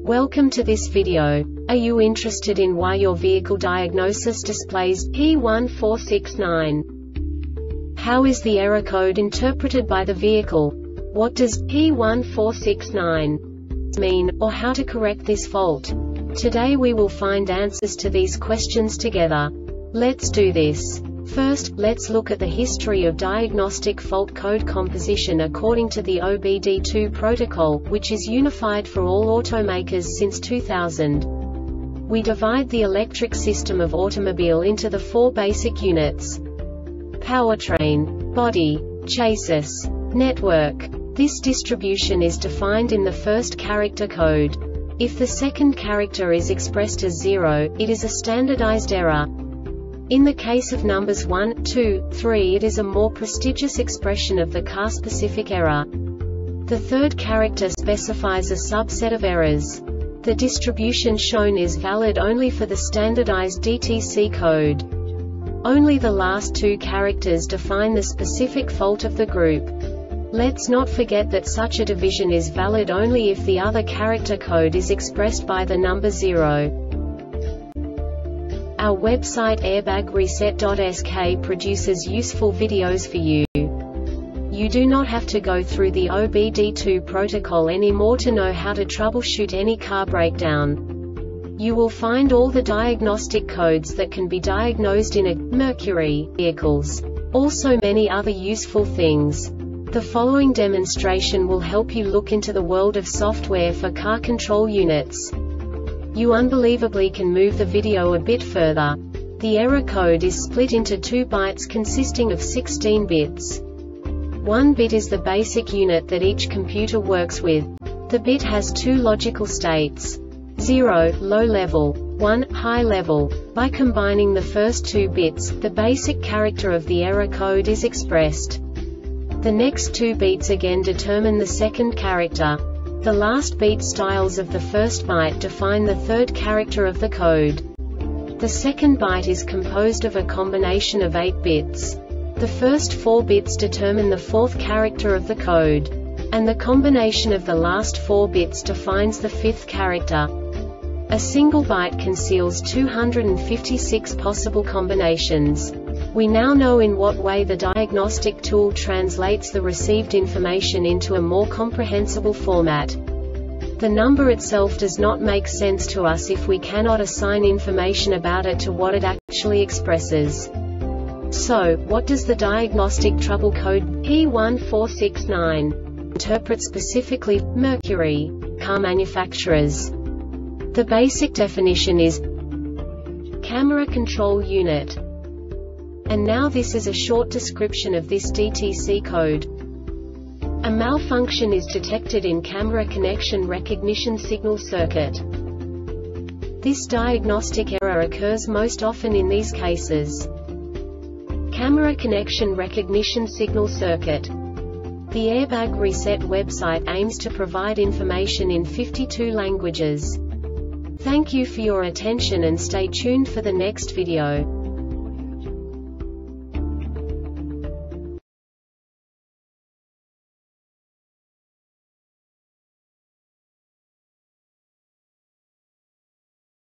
Welcome to this video. Are you interested in why your vehicle diagnosis displays P1469? How is the error code interpreted by the vehicle? What does P1469 mean, or how to correct this fault? Today we will find answers to these questions together. Let's do this. First, let's look at the history of diagnostic fault code composition according to the OBD2 protocol, which is unified for all automakers since 2000. We divide the electric system of automobile into the four basic units: powertrain, body, chassis, network. This distribution is defined in the first character code. If the second character is expressed as 0, it is a standardized error. In the case of numbers 1, 2, 3, it is a more prestigious expression of the car-specific error. The third character specifies a subset of errors. The distribution shown is valid only for the standardized DTC code. Only the last two characters define the specific fault of the group. Let's not forget that such a division is valid only if the other character code is expressed by the number 0. Our website airbagreset.sk produces useful videos for you. You do not have to go through the OBD2 protocol anymore to know how to troubleshoot any car breakdown. You will find all the diagnostic codes that can be diagnosed in a Mercury vehicles. Also many other useful things. The following demonstration will help you look into the world of software for car control units. You unbelievably can move the video a bit further. The error code is split into 2 bytes consisting of 16 bits. 1 bit is the basic unit that each computer works with. The bit has 2 logical states: 0, low level, 1, high level. By combining the first 2 bits, the basic character of the error code is expressed. The next 2 beats again determine the second character. The last beat styles of the first byte define the third character of the code. The second byte is composed of a combination of 8 bits. The first 4 bits determine the fourth character of the code. And the combination of the last 4 bits defines the fifth character. A single byte conceals 256 possible combinations. We now know in what way the diagnostic tool translates the received information into a more comprehensible format. The number itself does not make sense to us if we cannot assign information about it to what it actually expresses. So, what does the diagnostic trouble code P1469 interpret specifically for Mercury car manufacturers? The basic definition is camera control unit. And now this is a short description of this DTC code. A malfunction is detected in camera connection recognition signal circuit. This diagnostic error occurs most often in these cases: camera connection recognition signal circuit. The Airbag Reset website aims to provide information in 52 languages. Thank you for your attention and stay tuned for the next video.